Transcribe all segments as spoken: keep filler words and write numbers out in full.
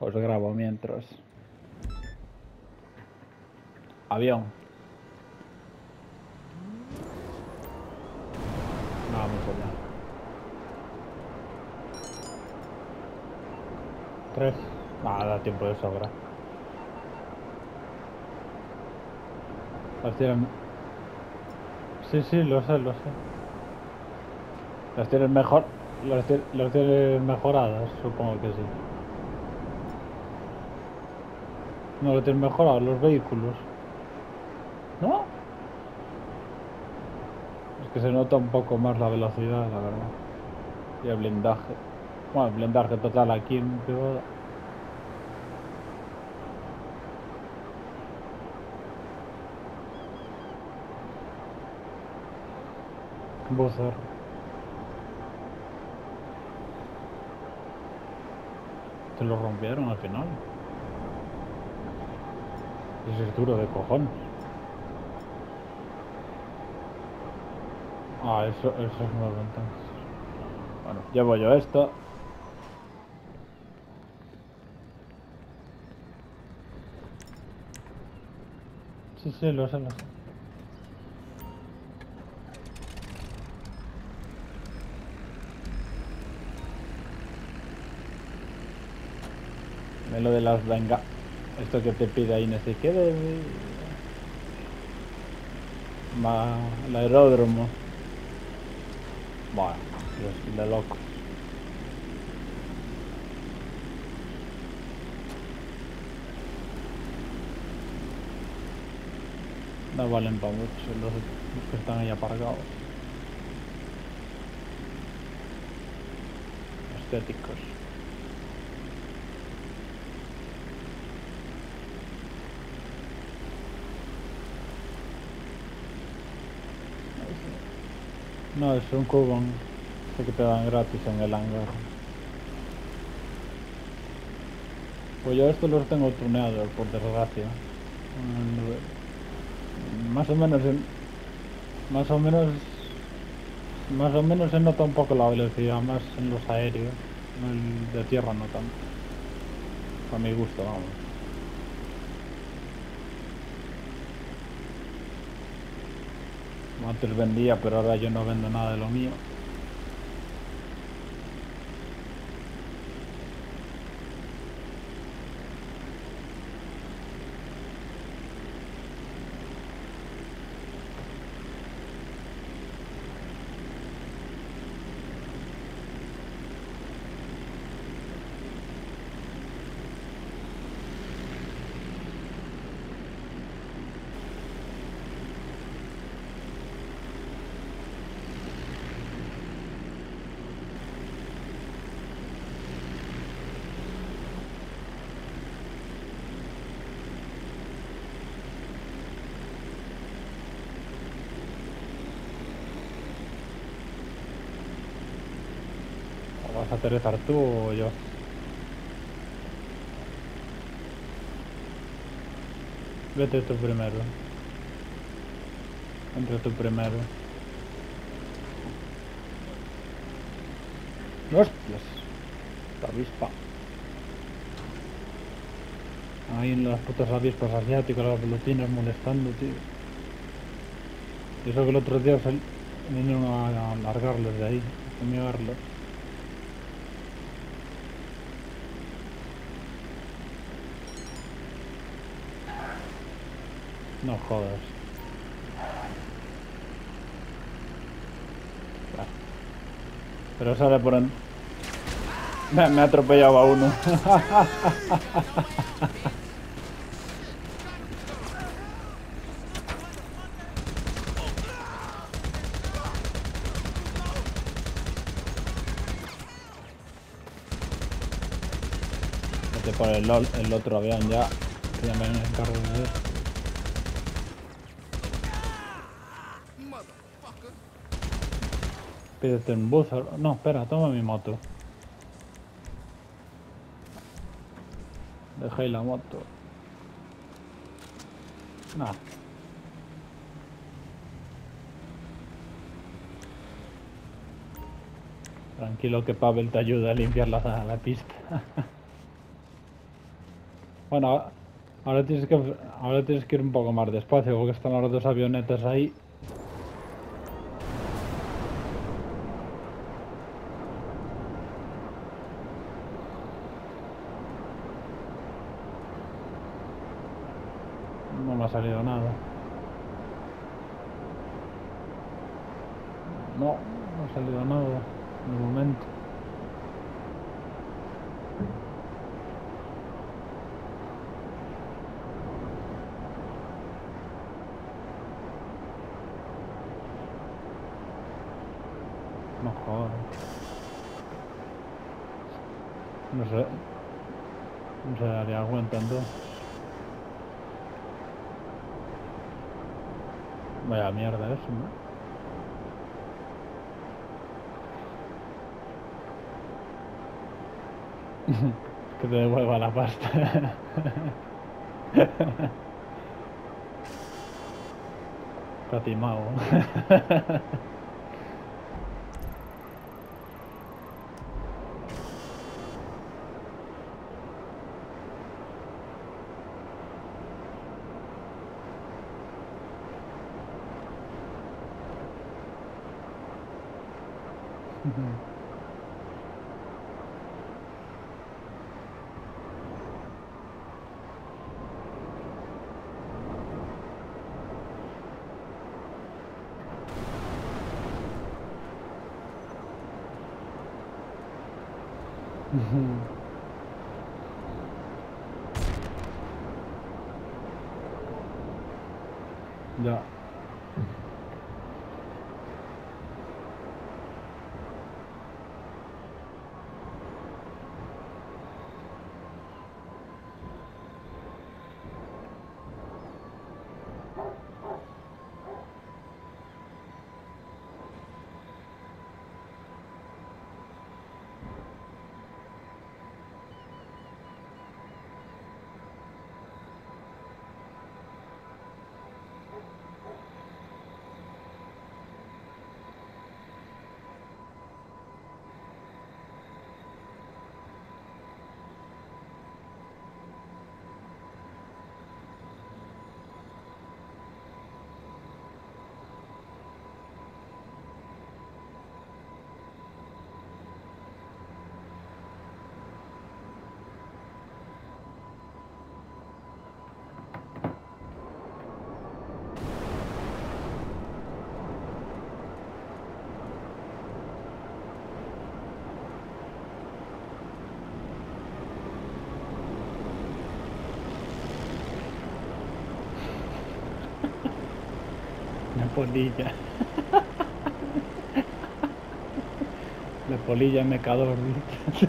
Os grabo mientras. Avión. Vamos allá. Tres. Ah, da tiempo de sobra. Las tienen... Sí, sí, lo sé, lo sé. Las tienen mejor... Las, las tienen mejoradas, supongo que sí. No lo tienen mejorados los vehículos. ¿No? Es que se nota un poco más la velocidad, la verdad. Y el blindaje. Bueno, el blindaje total aquí en privado. Buzzer. Se lo rompieron al final. Ese es duro de cojones. Ah, eso, eso es nuevo entonces. Bueno, llevo yo esto. Sí, sí, lo sé, lo sé. Me lo de las venga. Esto que te pide ahí no sé qué de... Ma... el aeródromo. Bueno, es de loco. No valen para mucho los, los que están ahí aparcados. Estéticos. No, es un cubón. Sé que te dan gratis en el hangar. Pues yo estos los tengo tuneados, por desgracia. Más o menos en... Más o menos... Más o menos se nota un poco la velocidad, más en los aéreos. El de tierra no tanto. A mi gusto, vamos. Antes vendía, pero ahora yo no vendo nada de lo mío. ¿Vas a aterrizar tú o yo? Vete tú primero. Entra tú primero. ¡Hostias! La avispa. Ahí en las putas avispas asiáticas, las pelotinas molestando, tío. Y eso que el otro día sal... vinieron a largarlos de ahí, a fumigarlos. No jodas. Pero sale por en... Me, me ha atropellado a uno. Vete por el, el otro avión ya. Que ya me encargo de eso. Pídete un bus. No, espera, toma mi moto. Dejé la moto. Nah. Tranquilo que Pavel te ayuda a limpiar la, la pista. Bueno, a- ahora tienes que ahora tienes que ir un poco más despacio porque están las dos avionetas ahí. No me ha salido nada. No, no ha salido nada de momento. No jodas. No sé. No se daría cuenta entonces. Vaya mierda eso, ¿no? Que te devuelva la pasta. Está timado. Ya. La polilla. La polilla mecador, ¿viste?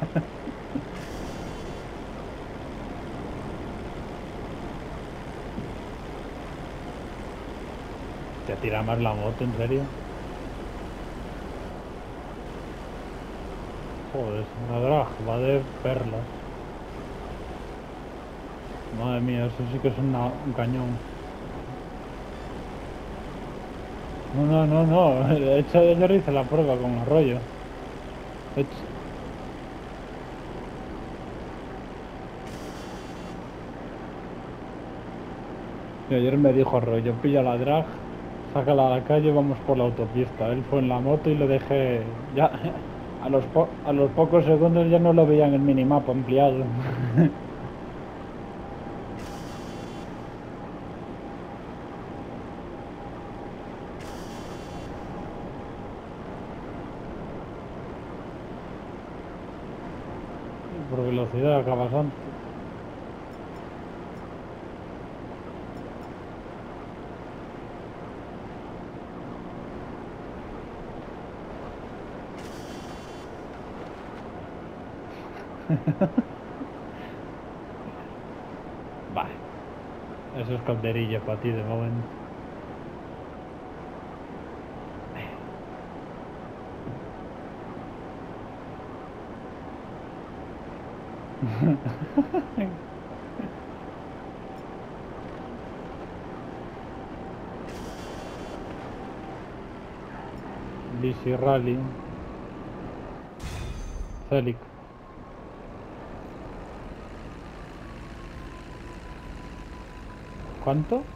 Te tira más la moto, ¿en serio? Joder, una drag, va de perlas. Madre mía, eso sí que es una, un cañón. No, no, no, no. De hecho, ayer hice la prueba con Arroyo. De hecho, y ayer me dijo Arroyo, pilla la drag, sácala a la calle, vamos por la autopista. Él fue en la moto y le dejé... Ya, a los, po a los pocos segundos ya no lo veía en el minimapa ampliado. Por velocidad acabas antes. Bah, eso es calderilla para ti de momento. Bici Rally. Celic. ¿Cuánto?